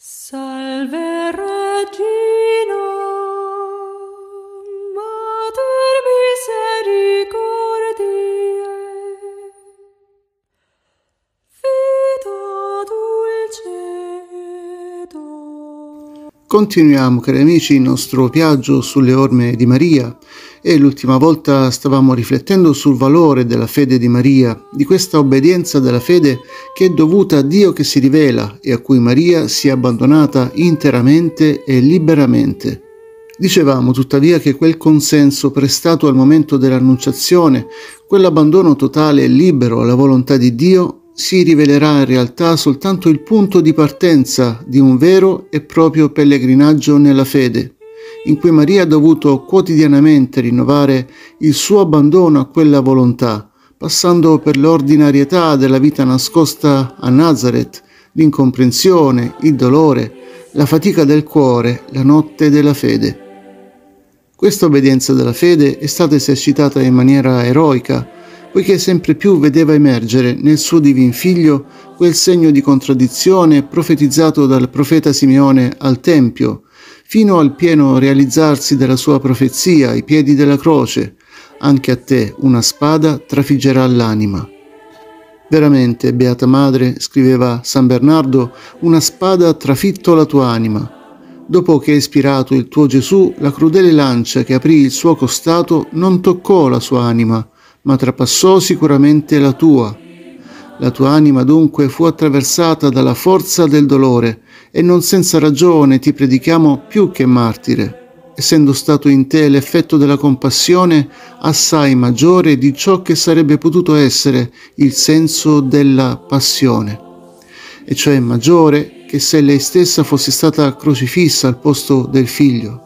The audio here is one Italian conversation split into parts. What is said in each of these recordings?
Salve Regina, Mater misericordiae, vita dulcedo. Continuiamo, cari amici, il nostro viaggio sulle orme di Maria e l'ultima volta stavamo riflettendo sul valore della fede di Maria, di questa obbedienza della fede che è dovuta a Dio che si rivela e a cui Maria si è abbandonata interamente e liberamente. Dicevamo tuttavia che quel consenso prestato al momento dell'annunciazione, quell'abbandono totale e libero alla volontà di Dio, si rivelerà in realtà soltanto il punto di partenza di un vero e proprio pellegrinaggio nella fede, in cui Maria ha dovuto quotidianamente rinnovare il suo abbandono a quella volontà, passando per l'ordinarietà della vita nascosta a Nazareth, l'incomprensione, il dolore, la fatica del cuore, la notte della fede. Questa obbedienza della fede è stata esercitata in maniera eroica, poiché sempre più vedeva emergere nel suo divin figlio quel segno di contraddizione profetizzato dal profeta Simeone al Tempio, fino al pieno realizzarsi della sua profezia ai piedi della croce: anche a te una spada trafiggerà l'anima. Veramente, Beata Madre, scriveva San Bernardo, una spada ha trafitto la tua anima. Dopo che hai ispirato il tuo Gesù, la crudele lancia che aprì il suo costato non toccò la sua anima, ma trapassò sicuramente la tua. La tua anima dunque fu attraversata dalla forza del dolore, e non senza ragione ti predichiamo più che martire, essendo stato in te l'effetto della compassione assai maggiore di ciò che sarebbe potuto essere il senso della passione, e cioè maggiore che se lei stessa fosse stata crocifissa al posto del figlio.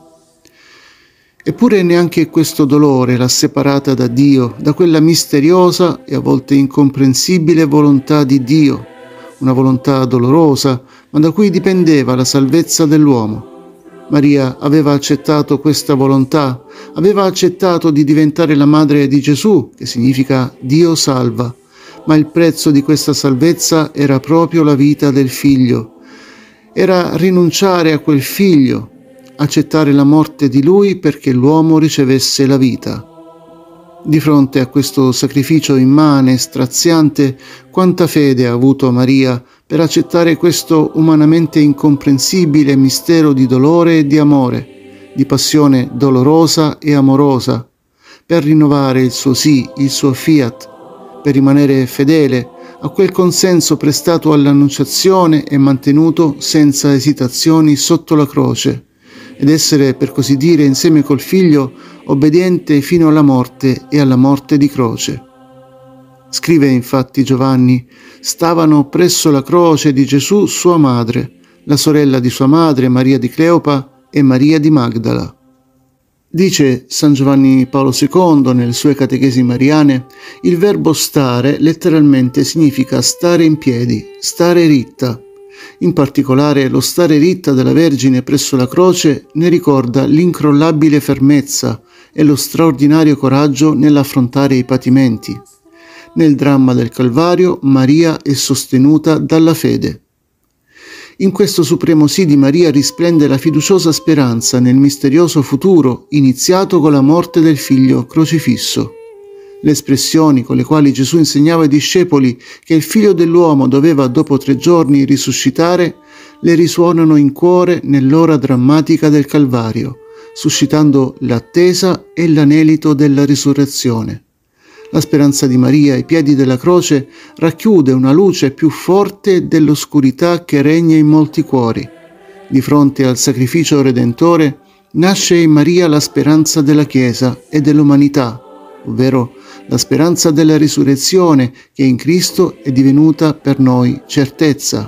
Eppure neanche questo dolore l'ha separata da Dio, da quella misteriosa e a volte incomprensibile volontà di Dio, una volontà dolorosa, ma da cui dipendeva la salvezza dell'uomo. Maria aveva accettato questa volontà, aveva accettato di diventare la madre di Gesù, che significa Dio salva, ma il prezzo di questa salvezza era proprio la vita del figlio. Era rinunciare a quel figlio, accettare la morte di lui perché l'uomo ricevesse la vita. Di fronte a questo sacrificio immane, straziante, quanta fede ha avuto Maria per accettare questo umanamente incomprensibile mistero di dolore e di amore, di passione dolorosa e amorosa, per rinnovare il suo sì, il suo fiat, per rimanere fedele a quel consenso prestato all'annunciazione e mantenuto senza esitazioni sotto la croce, ed essere, per così dire, insieme col figlio, obbediente fino alla morte e alla morte di croce. Scrive infatti Giovanni: stavano presso la croce di Gesù sua madre, la sorella di sua madre Maria di Cleopa e Maria di Magdala. Dice San Giovanni Paolo II nelle sue catechesi mariane: il verbo stare letteralmente significa stare in piedi, stare ritta. In particolare lo stare ritta della Vergine presso la croce ne ricorda l'incrollabile fermezza e lo straordinario coraggio nell'affrontare i patimenti. Nel dramma del Calvario Maria è sostenuta dalla fede. In questo supremo sì di Maria risplende la fiduciosa speranza nel misterioso futuro iniziato con la morte del figlio crocifisso. Le espressioni con le quali Gesù insegnava ai discepoli che il figlio dell'uomo doveva dopo 3 giorni risuscitare le risuonano in cuore nell'ora drammatica del Calvario, suscitando l'attesa e l'anelito della risurrezione. La speranza di Maria ai piedi della croce racchiude una luce più forte dell'oscurità che regna in molti cuori. Di fronte al sacrificio redentore nasce in Maria la speranza della Chiesa e dell'umanità, ovvero la speranza della risurrezione che in Cristo è divenuta per noi certezza.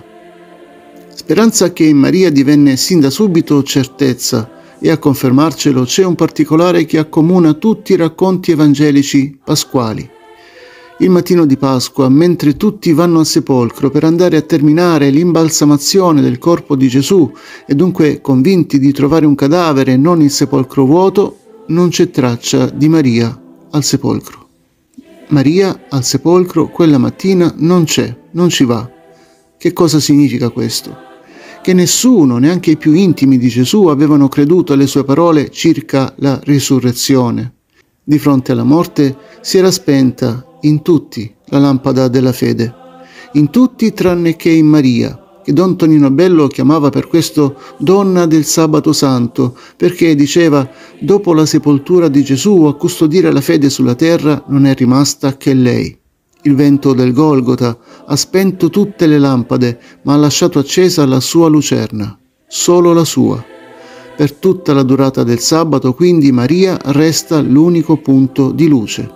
Speranza che in Maria divenne sin da subito certezza, e a confermarcelo c'è un particolare che accomuna tutti i racconti evangelici pasquali. Il mattino di Pasqua, mentre tutti vanno al sepolcro per andare a terminare l'imbalsamazione del corpo di Gesù e dunque convinti di trovare un cadavere e non il sepolcro vuoto, non c'è traccia di Maria al sepolcro. Maria al sepolcro quella mattina non c'è, non ci va. Che cosa significa questo? che nessuno, neanche i più intimi di Gesù, avevano creduto alle sue parole circa la risurrezione. Di fronte alla morte si era spenta in tutti la lampada della fede, in tutti tranne che in Maria, che Don Tonino Bello chiamava per questo donna del sabato santo, perché diceva: dopo la sepoltura di Gesù a custodire la fede sulla terra non è rimasta che lei. Il vento del Golgota ha spento tutte le lampade, ma ha lasciato accesa la sua lucerna, solo la sua. Per tutta la durata del sabato, quindi, Maria resta l'unico punto di luce.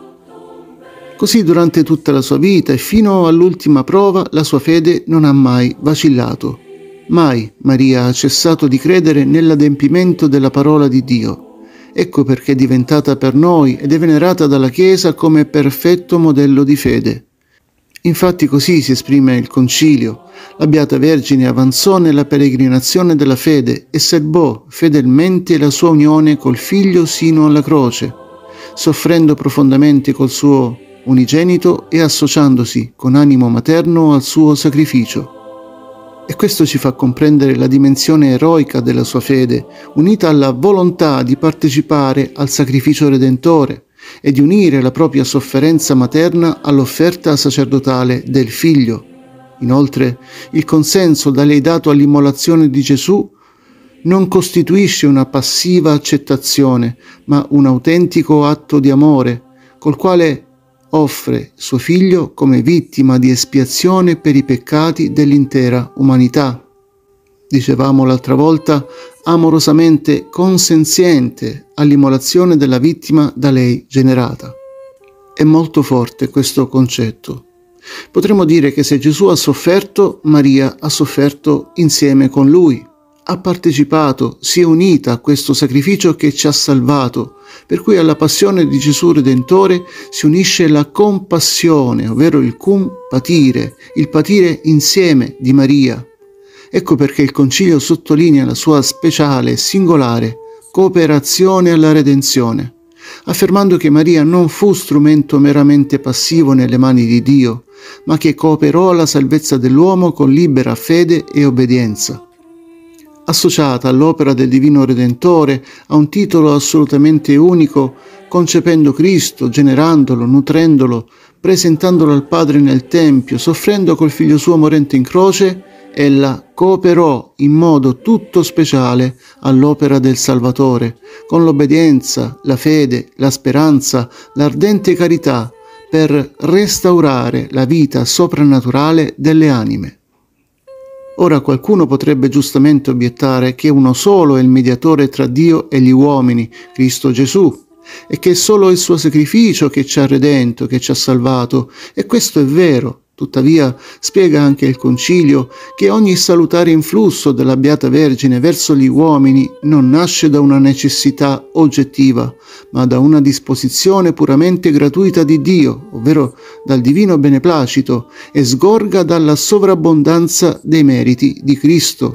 Così durante tutta la sua vita e fino all'ultima prova la sua fede non ha mai vacillato. Mai Maria ha cessato di credere nell'adempimento della parola di Dio. Ecco perché è diventata per noi ed è venerata dalla Chiesa come perfetto modello di fede. Infatti così si esprime il Concilio. La Beata Vergine avanzò nella peregrinazione della fede e serbò fedelmente la sua unione col Figlio sino alla croce, soffrendo profondamente col suo unigenito e associandosi con animo materno al suo sacrificio. E questo ci fa comprendere la dimensione eroica della sua fede, unita alla volontà di partecipare al sacrificio redentore e di unire la propria sofferenza materna all'offerta sacerdotale del Figlio. Inoltre, il consenso da lei dato all'immolazione di Gesù non costituisce una passiva accettazione, ma un autentico atto di amore, col quale offre suo figlio come vittima di espiazione per i peccati dell'intera umanità. Dicevamo l'altra volta, amorosamente consenziente all'immolazione della vittima da lei generata. È molto forte questo concetto. Potremmo dire che se Gesù ha sofferto, Maria ha sofferto insieme con lui. Ha partecipato, si è unita a questo sacrificio che ci ha salvato, per cui alla passione di Gesù Redentore si unisce la compassione, ovvero il cum patire, il patire insieme di Maria. Ecco perché il Concilio sottolinea la sua speciale e singolare cooperazione alla redenzione, affermando che Maria non fu strumento meramente passivo nelle mani di Dio, ma che cooperò alla salvezza dell'uomo con libera fede e obbedienza. Associata all'opera del Divino Redentore, a un titolo assolutamente unico, concependo Cristo, generandolo, nutrendolo, presentandolo al Padre nel Tempio, soffrendo col Figlio suo morente in croce, ella cooperò in modo tutto speciale all'opera del Salvatore, con l'obbedienza, la fede, la speranza, l'ardente carità, per restaurare la vita soprannaturale delle anime. Ora qualcuno potrebbe giustamente obiettare che uno solo è il mediatore tra Dio e gli uomini, Cristo Gesù, e che è solo il suo sacrificio che ci ha redento, che ci ha salvato, e questo è vero. Tuttavia, spiega anche il Concilio che ogni salutare influsso della Beata Vergine verso gli uomini non nasce da una necessità oggettiva, ma da una disposizione puramente gratuita di Dio, ovvero dal divino beneplacito, e sgorga dalla sovrabbondanza dei meriti di Cristo.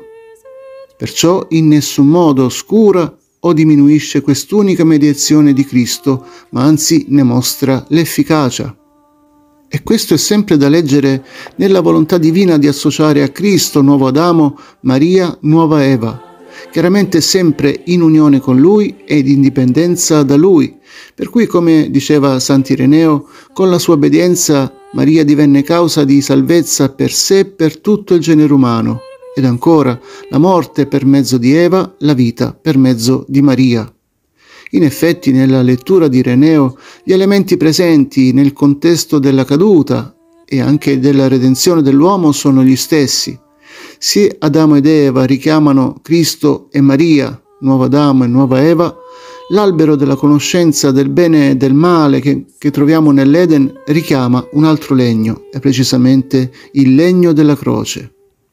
Perciò in nessun modo oscura o diminuisce quest'unica mediazione di Cristo, ma anzi ne mostra l'efficacia. E questo è sempre da leggere nella volontà divina di associare a Cristo, nuovo Adamo, Maria, nuova Eva, chiaramente sempre in unione con Lui ed indipendenza da Lui, per cui, come diceva Sant'Ireneo, con la sua obbedienza Maria divenne causa di salvezza per sé e per tutto il genere umano, ed ancora la morte per mezzo di Eva, la vita per mezzo di Maria. In effetti, nella lettura di Ireneo, gli elementi presenti nel contesto della caduta e anche della redenzione dell'uomo sono gli stessi. Sia Adamo ed Eva richiamano Cristo e Maria, nuovo Adamo e nuova Eva. L'albero della conoscenza del bene e del male che troviamo nell'Eden richiama un altro legno, e precisamente il legno della croce.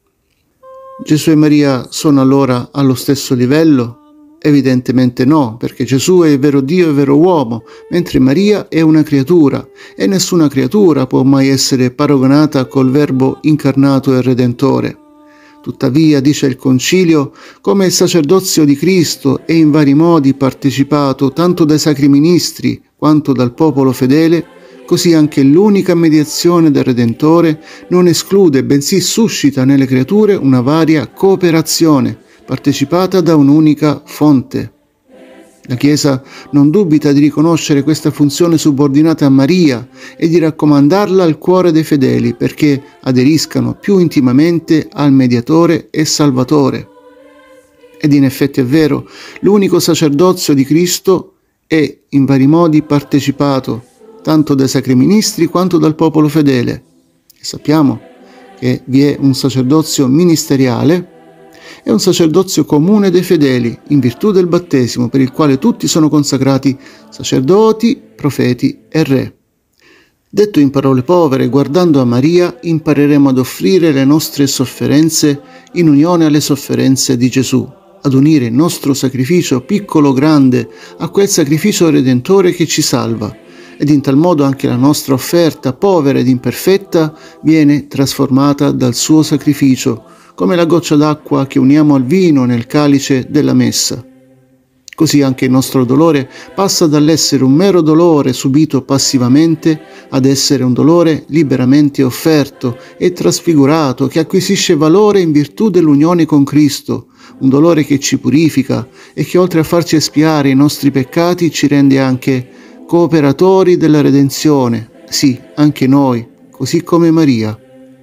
Gesù e Maria sono allora allo stesso livello? Evidentemente no, perché Gesù è vero Dio e vero uomo, mentre Maria è una creatura, e nessuna creatura può mai essere paragonata col Verbo incarnato e redentore. Tuttavia, dice il Concilio, come il sacerdozio di Cristo è in vari modi partecipato tanto dai sacri ministri quanto dal popolo fedele, Così anche l'unica mediazione del Redentore non esclude, bensì suscita nelle creature una varia cooperazione, partecipata da un'unica fonte. La Chiesa non dubita di riconoscere questa funzione subordinata a Maria e di raccomandarla al cuore dei fedeli perché aderiscano più intimamente al Mediatore e Salvatore. Ed in effetti è vero, l'unico sacerdozio di Cristo è in vari modi partecipato, tanto dai sacri ministri quanto dal popolo fedele. E sappiamo che vi è un sacerdozio ministeriale e un sacerdozio comune dei fedeli, in virtù del battesimo, per il quale tutti sono consacrati sacerdoti, profeti e re. Detto in parole povere, guardando a Maria, impareremo ad offrire le nostre sofferenze in unione alle sofferenze di Gesù, ad unire il nostro sacrificio piccolo o grande a quel sacrificio redentore che ci salva, ed in tal modo anche la nostra offerta, povera ed imperfetta, viene trasformata dal suo sacrificio, come la goccia d'acqua che uniamo al vino nel calice della messa. Così anche il nostro dolore passa dall'essere un mero dolore subito passivamente ad essere un dolore liberamente offerto e trasfigurato, che acquisisce valore in virtù dell'unione con Cristo, un dolore che ci purifica e che oltre a farci espiare i nostri peccati ci rende anche cooperatori della redenzione, sì, anche noi, così come Maria.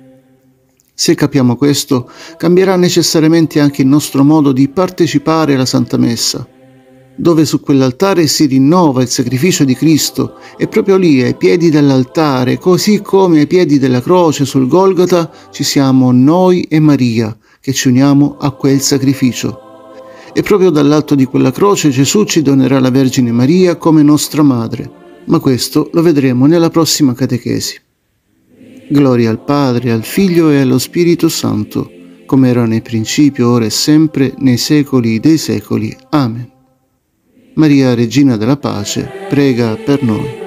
Se capiamo questo, cambierà necessariamente anche il nostro modo di partecipare alla Santa Messa, dove su quell'altare si rinnova il sacrificio di Cristo e proprio lì, ai piedi dell'altare, così come ai piedi della croce sul Golgota, ci siamo noi e Maria, che ci uniamo a quel sacrificio. E proprio dall'alto di quella croce Gesù ci donerà la Vergine Maria come nostra madre, ma questo lo vedremo nella prossima catechesi. Gloria al Padre, al Figlio e allo Spirito Santo, come era nel principio, ora e sempre, nei secoli dei secoli. Amen. Maria, Regina della Pace, prega per noi.